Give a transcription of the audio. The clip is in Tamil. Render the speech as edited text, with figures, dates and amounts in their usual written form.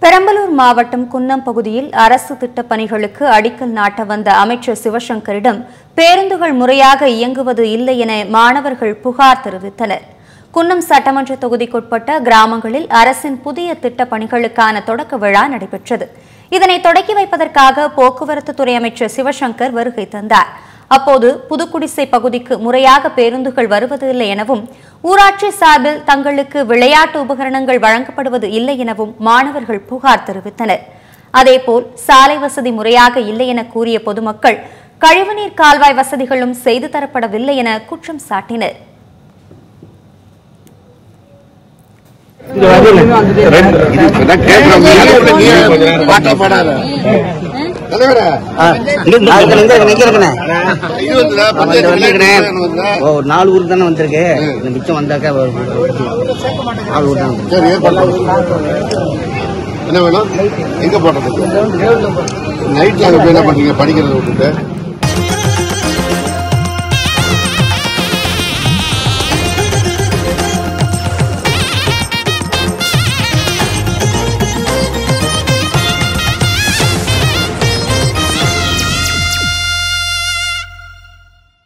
பெரம்பலூர் மாவட்டம் குன்னம் பகுதியில் அரசு திட்டப் பணிகளுக்கு அடிக்கல் நாட்ட வந்த அமைச்சர் சிவசங்கரிடம் பேருந்துகள் முறையாக இயங்குவது இல்லை என மாணவர்கள் புகார் தெரிவித்தனர். குன்னம் சட்டமன்ற தொகுதிக்குட்பட்ட கிராமங்களில் அரசின் புதிய திட்டப் பணிகளுக்கான தொடக்க விழா நடைபெற்றது. இதனை தொடக்கி வைப்பதற்காக போக்குவரத்து துறை அமைச்சர் சிவசங்கர் வருகை தந்தார். அப்போது புதுக்குடிசை பகுதிக்கு முறையாக பேருந்துகள் வருவதில்லை எனவும் ஊராட்சி சார்பில் தங்களுக்கு விளையாட்டு உபகரணங்கள் வழங்கப்படுவது இல்லை எனவும் மாணவர்கள் புகார் தெரிவித்தனர். அதேபோல் சாலை வசதி முறையாக இல்லை என கூறிய பொதுமக்கள் கழிவுநீர் கால்வாய் வசதிகளும் செய்து தரப்படவில்லை என குற்றம் சாட்டினர். ஒரு 4 ஊருக்கு தானே வந்திருக்கு. மிச்சம் வந்தாக்கா 4 ஊர் தான். என்ன வேணும்? எங்க போடுறது? நைட்ல அங்க போய் என்ன பண்றீங்க? படிக்கிறத விட்டுட்டு